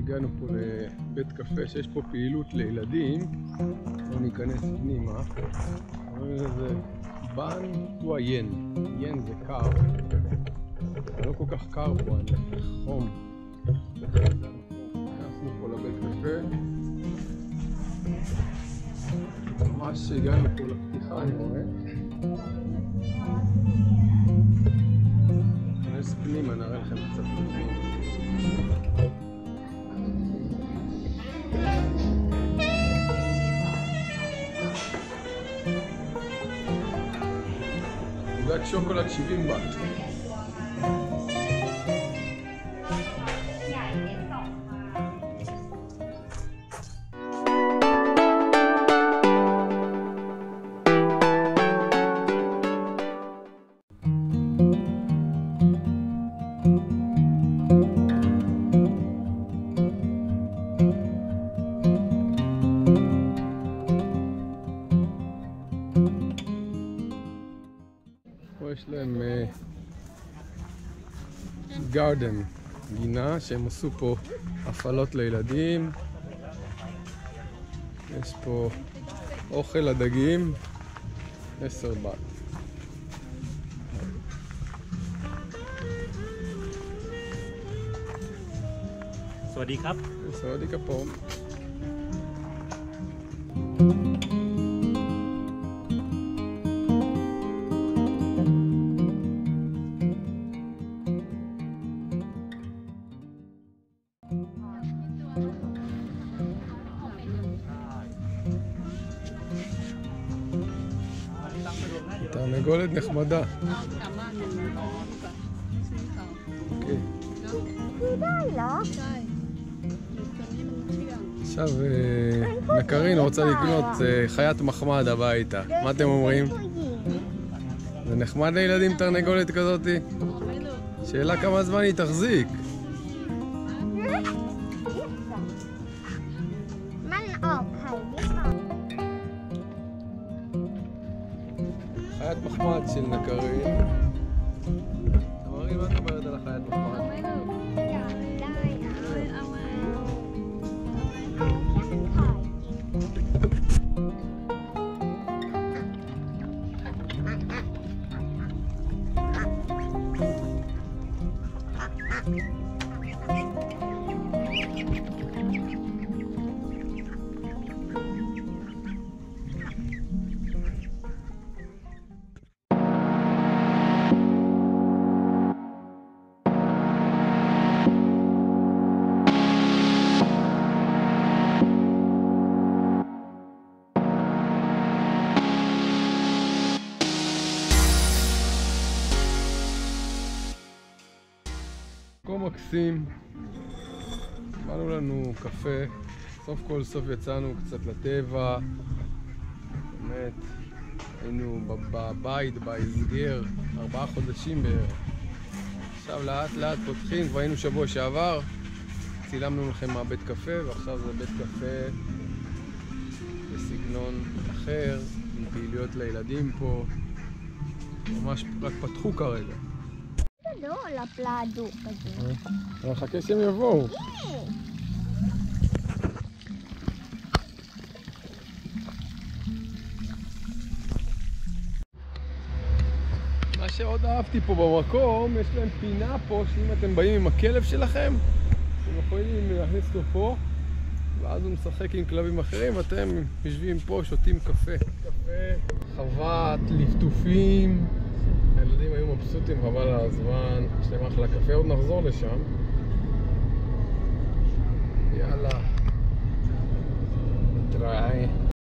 הגענו פה לבית קפה שיש פה פעילות לילדים. בואו ניכנס פנימה. רואים לזה בן הוא היין. יין זה קר. זה לא כל כך קר פה, אני חום. נכנסנו פה לבית קפה. ממש הגענו פה לפתיחה, אני רואה. נכנס פנימה, נראה לכם קצת פנימה. עוגת שוקולד 70 בת. יש להם גארדן, גינה שהם עשו פה הפעלות לילדים. יש פה אוכל לדגים, 10 בת. סวัสดีครับ סวัสดีครับתרנגולת נחמדה. אוקיי. עכשיו נקרין רוצה לקנות חיית מחמד הביתה. מה אתם אומרים? זה נחמד לילדים תרנגולת כזאתי? שאלה כמה זמן היא תחזיק. חיית מחמד של נקרין. תמרי, מה את אומרת על החיית מחמד? מקום מקסים, באנו לנו קפה, סוף כל סוף יצאנו קצת לטבע, באמת היינו בבית, בהסגר, 4 חודשים בערך. עכשיו לאט לאט פותחים, כבר היינו שבוע שעבר, צילמנו לכם מהבית קפה ועכשיו זה בית קפה בסגנון אחר, עם פעילויות לילדים פה, ממש רק פתחו כרגע. לא לפלה הדוק הזה. אני מחכה שהם יבואו. מה שעוד אהבתי פה במקום, יש להם פינה פה שאם אתם באים עם הכלב שלכם, אתם יכולים להכניס אותו פה ואז הוא משחק עם כלבים אחרים ואתם יושבים פה, שותים קפה. חוות, ליפטופים. הילדים היו מבסוטים, חבל על הזמן, יש להם אחלה קפה, עוד נחזור לשם.